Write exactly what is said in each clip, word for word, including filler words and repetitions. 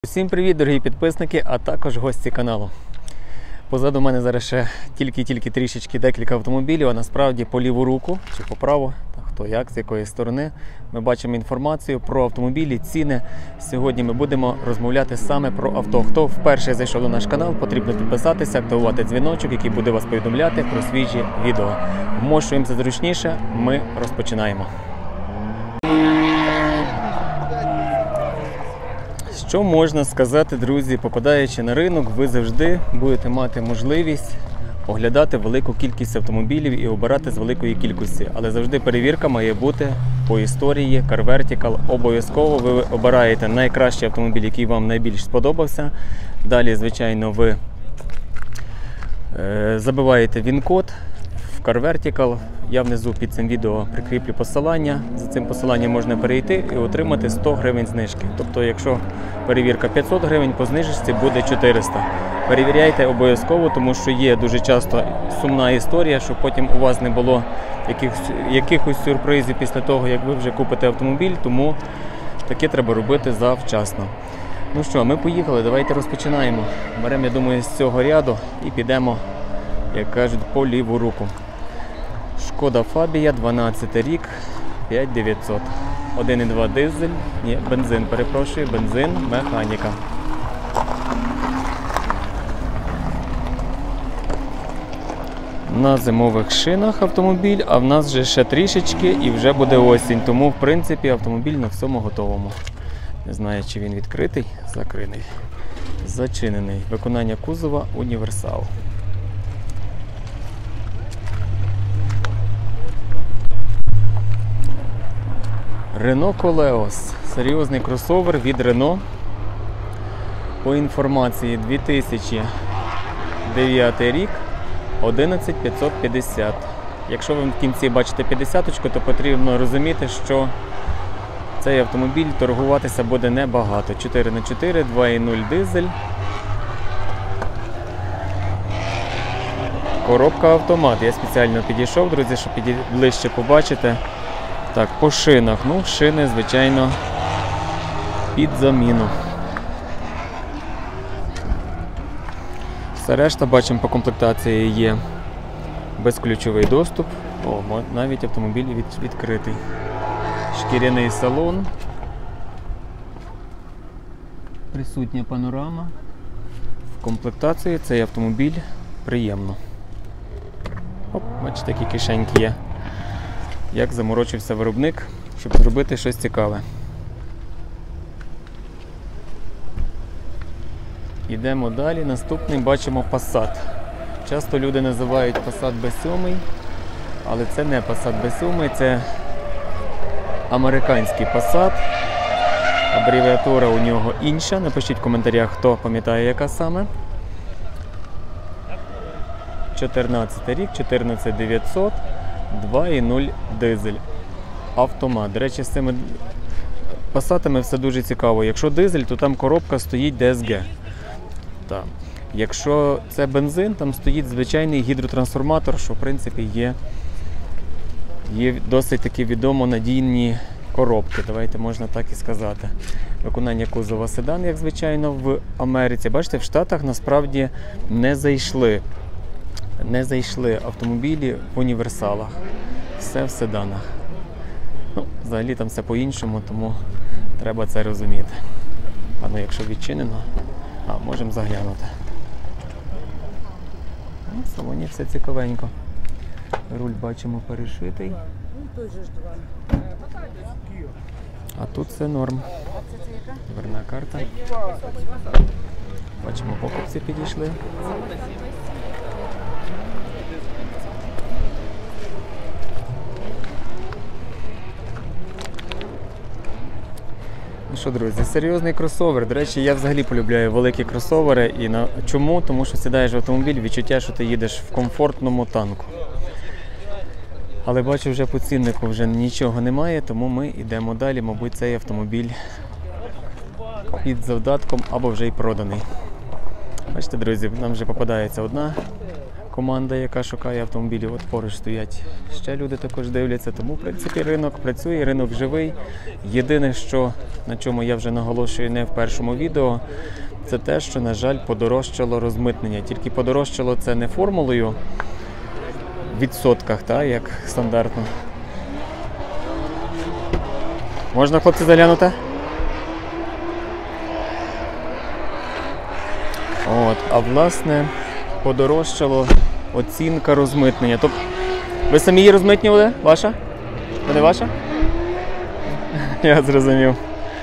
Всім привіт, дорогі підписники, а також гості каналу. Позаду мене зараз ще тільки-тільки трішечки декілька автомобілів, а насправді по ліву руку чи по праву, хто як, з якої сторони, ми бачимо інформацію про автомобілі, ціни. Сьогодні ми будемо розмовляти саме про авто. Хто вперше зайшов на наш канал, потрібно підписатися, активувати дзвіночок, який буде вас повідомляти про свіжі відео. Вмощуємося зручніше, ми розпочинаємо. Що можна сказати, друзі, попадаючи на ринок, ви завжди будете мати можливість оглядати велику кількість автомобілів і обирати з великої кількості. Але завжди перевірка має бути по історії Car Vertical. Обов'язково ви обираєте найкращий автомобіль, який вам найбільш сподобався. Далі, звичайно, ви е, забиваєте він-код в Car Vertical. Я внизу під цим відео прикріплю посилання. За цим посиланням можна перейти і отримати сто гривень знижки. Тобто, якщо перевірка п'ятсот гривень, по знижці буде чотириста. Перевіряйте обов'язково, тому що є дуже часто сумна історія, щоб потім у вас не було якихось, якихось сюрпризів після того, як ви вже купите автомобіль, тому таке треба робити завчасно. Ну що, ми поїхали, давайте розпочинаємо. Беремо, я думаю, з цього ряду і підемо, як кажуть, по ліву руку. Шкода Фабія, дванадцятий рік, п'ять дев'ятсот. один і два дизель, ні, бензин, перепрошую, бензин, механіка. На зимових шинах автомобіль, а в нас вже ще трішечки і вже буде осінь. Тому, в принципі, автомобіль на всьому готовому. Не знаю, чи він відкритий, закритий, зачинений. Виконання кузова універсал. Renault Koleos. Серйозний кросовер від Renault. По інформації дві тисячі дев'ятий рік, одинадцять тисяч п'ятсот п'ятдесят. Якщо ви в кінці бачите п'ятдесяточку, то потрібно розуміти, що цей автомобіль торгуватися буде небагато. чотири на чотири, два і нуль дизель. Коробка автомат. Я спеціально підійшов, друзі, щоб ближче побачити. Так, по шинах. Ну, шини, звичайно, під заміну. Все решта, бачимо, по комплектації є безключовий доступ. О, навіть автомобіль від, відкритий. Шкіряний салон. Присутня панорама. В комплектації цей автомобіль приємно. Оп, бачите, які кишеньки є. Як заморочився виробник, щоб зробити щось цікаве. Йдемо далі. Наступний бачимо Passat. Часто люди називають Passat бі сім, але це не Passat бі сім, це американський Passat. Абревіатура у нього інша. Напишіть в коментарях, хто пам'ятає, яка саме. чотирнадцятий рік, чотирнадцять тисяч дев'ятсот. два і нуль дизель. Автомат. До речі, з цими пасатами все дуже цікаво. Якщо дизель, то там коробка стоїть ді ес гі. Так. Якщо це бензин, там стоїть звичайний гідротрансформатор, що в принципі є, є досить таки відомо надійні коробки. Давайте можна так і сказати. Виконання кузова седан, як звичайно, в Америці. Бачите, в Штатах насправді не зайшли. Не зайшли автомобілі в універсалах. Все в седанах. Ну, взагалі там все по-іншому, тому треба це розуміти. А ну, якщо відчинено, а, можемо заглянути. Ну, в салоні все цікавенько. Руль бачимо перешитий. А тут все норм. Дверна карта. Бачимо, покупці підійшли. Ну що, друзі, серйозний кросовер. До речі, я взагалі полюбляю великі кросовери. І на... Чому? Тому що сідаєш в автомобіль, відчуття, що ти їдеш в комфортному танку. Але бачу, вже по ціннику вже нічого немає, тому ми йдемо далі. Мабуть, цей автомобіль під завдатком або вже й проданий. Бачите, друзі, нам вже попадається одна команда, яка шукає автомобілі. От поруч стоять ще люди також дивляться. Тому, в принципі, ринок працює, ринок живий. Єдине, що, на чому я вже наголошую не в першому відео, це те, що, на жаль, подорожчало розмитнення. Тільки подорожчало це не формулою в відсотках, та, як стандартно. Можна, хлопці, заглянути? От, а власне, подорожчало оцінка розмитнення. Тобто, ви самі її розмитнювали? Ваша? Це не ваша? Я зрозумів.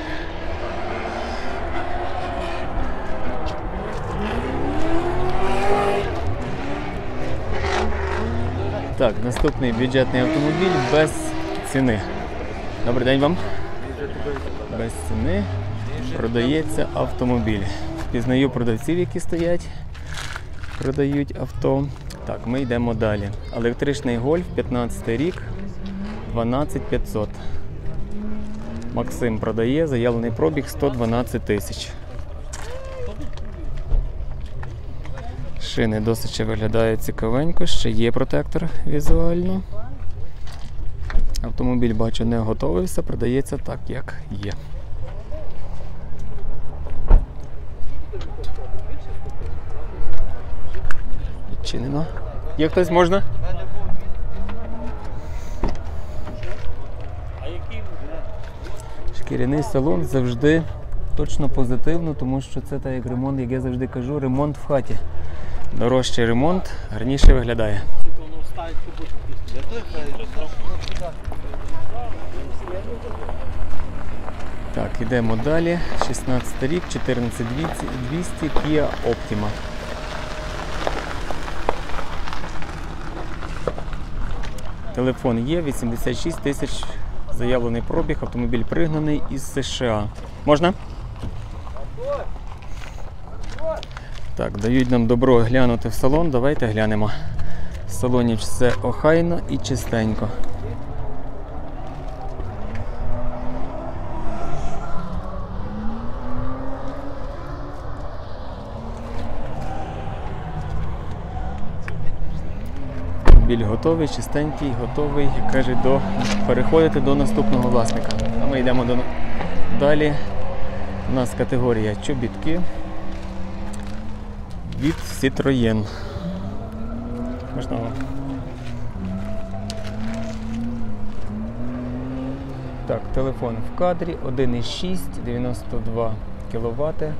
Так, наступний бюджетний автомобіль без ціни. Добрий день вам. Без ціни продається автомобіль. Пізнаю продавців, які стоять, продають авто. Так, ми йдемо далі. Електричний Гольф, п'ятнадцятий рік, дванадцять п'ятсот. Максим продає, заявлений пробіг сто дванадцять тисяч. Шини досить ще виглядають цікавенько, ще є протектор візуально. Автомобіль, бачу, не готовився, продається так, як є. Відчинено. Є хтось, можна? Шкіряний салон завжди точно позитивно, тому що це так як ремонт, як я завжди кажу, ремонт в хаті. Дорожчий ремонт, гарніше виглядає. Так, йдемо далі. шістнадцятий рік, чотирнадцять двісті, Kia Optima. Телефон є, вісімдесят шість тисяч заявлений пробіг, автомобіль пригнаний із США. Можна? Так, дають нам добро глянути в салон, давайте глянемо. В салоні все охайно і чистенько. Автомобіль готовий, чистенький, готовий, як кажуть, до переходити до наступного власника. А ми йдемо до... далі. У нас категорія чобітки від Citroën. Можна вам? Так, телефон в кадрі, один і шість, дев'яносто два кіловати.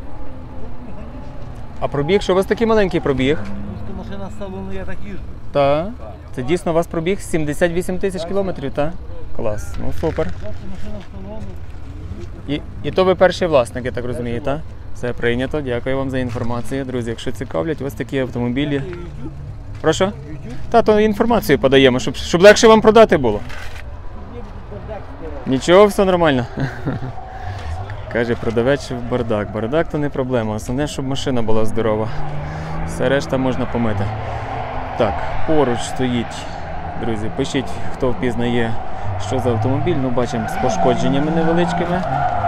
А пробіг, що у вас такий маленький пробіг? Машина з салону, я так їжджу. Так. Це дійсно у вас пробіг сімдесят вісім тисяч кілометрів, так? Клас, ну супер. Машина з салону. І, і то ви перший власник, я так розумію, так? Все прийнято, дякую вам за інформацію. Друзі, якщо цікавлять, ось такі автомобілі. Прошу? Та, то інформацію подаємо, щоб, щоб легше вам продати було. Нічого, все нормально. Каже, продавець в бардак. Бардак то не проблема, основне, щоб машина була здорова. Все решта можна помити. Так, поруч стоїть, друзі, пишіть, хто впізнає, що за автомобіль. Ну, бачимо, з пошкодженнями невеличкими.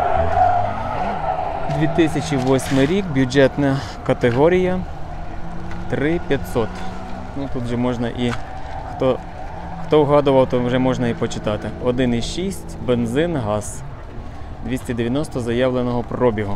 дві тисячі восьмий рік, бюджетна категорія, три тисячі п'ятсот. Ну, тут вже можна і, хто, хто вгадував, то вже можна і почитати. один і шість, бензин, газ. двісті дев'яносто заявленого пробігу.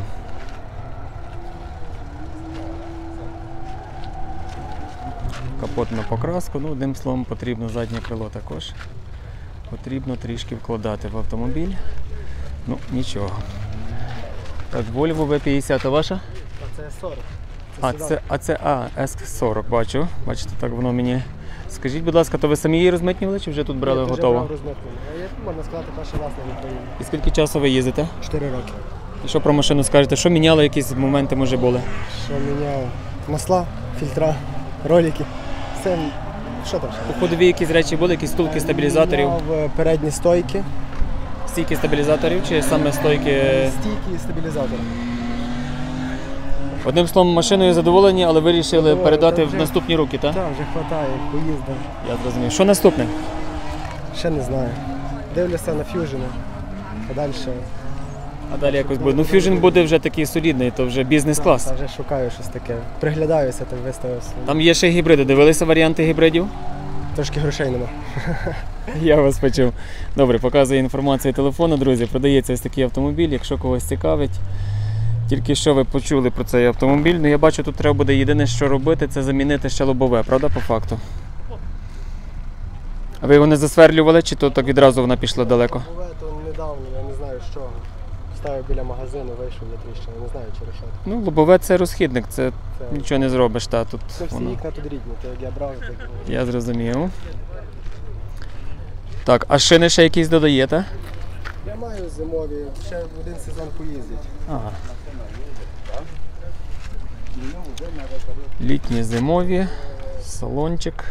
Капот на покраску, ну, одним словом, потрібно заднє крило також. Потрібно трішки вкладати в автомобіль. Ну, нічого. Так, Volvo ве п'ятдесят, а ваша? А це сорок. А це, а це а, ес сорок, бачу. Бачите, так воно мені... Скажіть, будь ласка, то ви самі її розмитнювали чи вже тут брали Ні, готово? вже брав розмитнену. А я, можна сказати, перший власник в Україні. І скільки часу ви їздите? Чотири роки. І що про машину скажете? Що міняли, якісь моменти, може, були? Що міняв? Масла, фільтра, ролики. Все, що там ще? У ходові якісь речі були, якісь стулки стабілізаторів? Міняв передні стойки, Стійки стабілізаторів чи саме стойки? стійки і стабілізатори. Одним словом, машиною задоволені, але вирішили Задоволені, передати та в вже- наступні руки, так? Так, вже вистачає, поїздив. Я зрозумів. Що наступне? Ще не знаю. Дивлюся на ф'южини. Подальше А далі якось буде. Ну, Fusion буде вже такий солідний, то вже бізнес-клас. Я вже шукаю щось таке. Приглядаюся, так виставив. свої. Там є ще гібриди. Дивилися варіанти гібридів? Трошки грошей нема. Я вас почув. Добре, показую інформацію телефону, друзі. Продається ось такий автомобіль, якщо когось цікавить. Тільки що ви почули про цей автомобіль. Ну, я бачу, тут треба буде єдине, що робити, це замінити ще лобове, правда, по факту? А ви його не засверлювали, чи то так відразу вона пішла далеко? Буває то недавно, я не знаю з чого. Ставив біля магазину, вийшов, я тріщина, не знаю через що. Ну, лобове це розхідник, це Це, нічого не зробиш. Та, тут це всі воно. вікна тут рідні, то як я брав, так і- Я зрозумів. Так, а шини ще якісь додаєте? Я маю зимові, ще в один сезон поїздять. Ага. Літні зимові, салончик.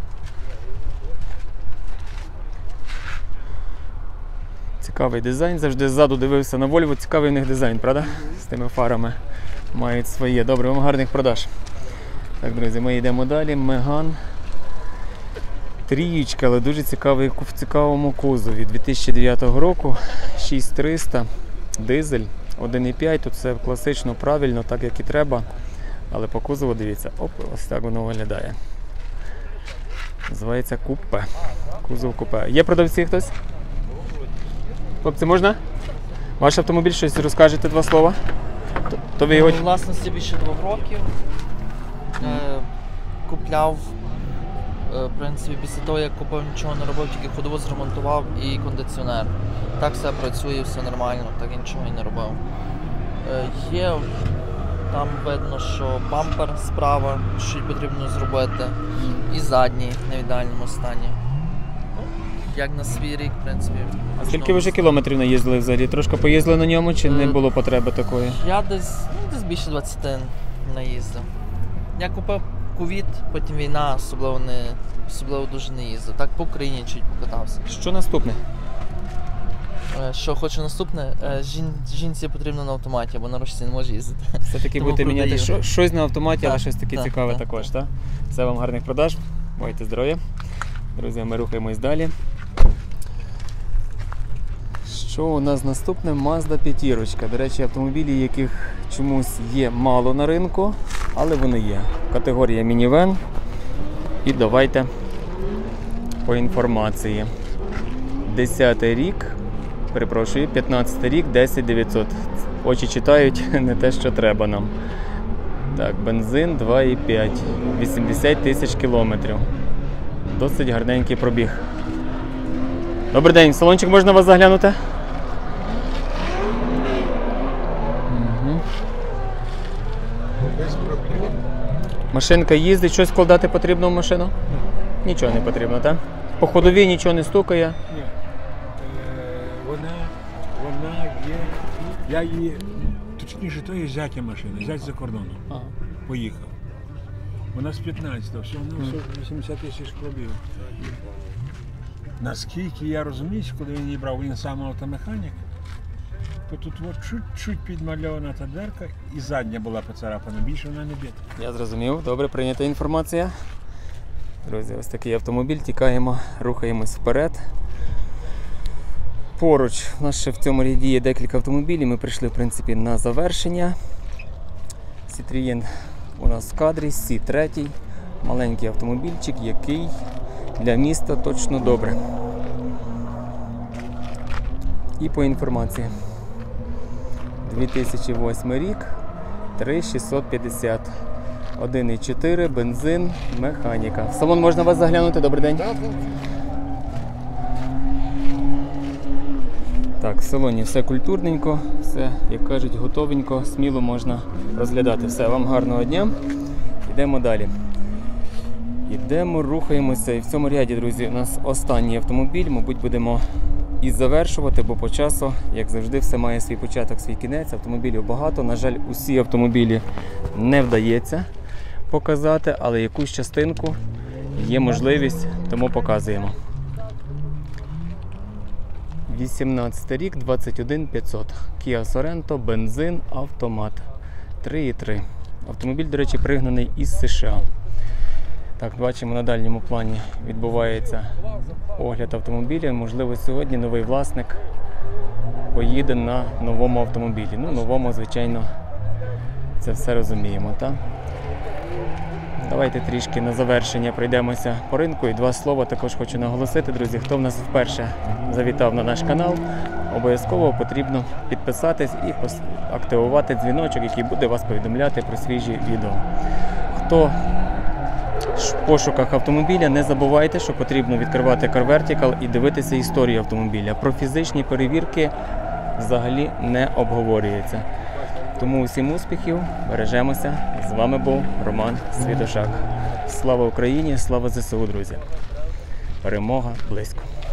Цікавий дизайн. Завжди ззаду дивився на Volvo. Цікавий у них дизайн, правда? З тими фарами мають своє. Добре, вам гарних продаж. Так, друзі, ми йдемо далі. Меган. Трієчка, але дуже цікавий в цікавому кузові. дві тисячі дев'ятого року, шість триста, дизель, один і п'ять. Тут все класично, правильно, так як і треба. Але по кузову дивіться, оп, ось так воно виглядає. Називається купе. Кузов купе. Є продавці хтось? Хлопці, можна? Ваш автомобіль, щось розкажете, два слова? То, то ви його... У власності більше двох років. Е, купляв, е, в принципі, після того, як купив, нічого не робив, тільки ходову зремонтував і кондиціонер. Так все працює, все нормально, так і нічого і не робив. Е, є, там видно, що бампер справа, що потрібно зробити, і задній не в ідеальному стані. Ну, як на свій рік, в принципі. А скільки ви вже кілометрів наїздили взагалі? Трошки поїздили на ньому чи не було потреби такої? Я десь, ну, десь більше двадцяти наїздив. Я купив ковід, потім війна, особливо, не, особливо дуже не їздив. Так по Україні чуть покатався. Що наступне? Е, Що хочу наступне, е, жін, жінці потрібно на автоматі, бо на ручці не може їздити. Все-таки Тому будете міняти продаю. що- щось на автоматі, але Так, щось таке так, цікаве так, також, так. так? Все, вам гарних продаж. Майте здоров'я. Друзі, ми рухаємось далі. Що у нас наступне? Mazda п'ятірочка. До речі, автомобілі, яких чомусь є мало на ринку, але вони є. Категорія мінівен. І давайте по інформації. десятий рік, перепрошую, п'ятнадцятий рік, десять дев'ятсот. Очі читають, не те, що треба нам. Так, бензин два і п'ять, вісімдесят тисяч кілометрів. Досить гарненький пробіг. Добрий день, в салончик можна вас заглянути? Угу. Машинка їздить, щось вкладати потрібно в машину? Нічого не потрібно, так? По ходовій нічого не стукає. Ні. Е, Вона, вона є. Я її, точніше, то є зятя машина, зять за кордоном. Ага. Поїхав. Вона з п'ятнадцятого, всього на всього вісімдесят тисяч пробігів. Наскільки я розумію, коли він її брав, він сам автомеханік, то тут от чуть-чуть підмальована та дверка і задня була поцарапана, більше вона не бита. Я зрозумів, добре, прийнята інформація. Друзі, ось такий автомобіль, тікаємо, рухаємось вперед. Поруч, у нас ще в цьому ряді є декілька автомобілів, ми прийшли в принципі на завершення. Citroën у нас в кадрі, сі три, маленький автомобільчик, який для міста точно добре. І по інформації. дві тисячі восьмий рік, три тисячі шістсот п'ятдесят. один і чотири, бензин, механіка. В салон можна вас заглянути? Добрий день. Так, в салоні все культурненько, все, як кажуть, готовенько, сміло можна розглядати. Все, вам гарного дня. Йдемо далі. Йдемо, рухаємося. І в цьому ряді, друзі, у нас останній автомобіль. Мабуть, будемо і завершувати, бо по часу, як завжди, все має свій початок, свій кінець. Автомобілів багато. На жаль, усі автомобілі не вдається показати, але якусь частинку є можливість, тому показуємо. вісімнадцятий рік, двадцять один п'ятсот. Kia Sorento, бензин, автомат. три і три. Автомобіль, до речі, пригнаний із США. Так, бачимо, на дальньому плані відбувається огляд автомобіля. Можливо, сьогодні новий власник поїде на новому автомобілі. Ну, новому, звичайно, це все розуміємо, так? Давайте трішки на завершення пройдемося по ринку. І два слова також хочу наголосити, друзі, хто в нас вперше завітав на наш канал, обов'язково потрібно підписатись і пос- активувати дзвіночок, який буде вас повідомляти про свіжі відео. Хто в пошуках автомобіля, не забувайте, що потрібно відкривати Car Vertical і дивитися історію автомобіля. Про фізичні перевірки взагалі не обговорюється. Тому усім успіхів, бережемося. З вами був Роман Свідошак. Слава Україні, слава ЗСУ, друзі. Перемога близько.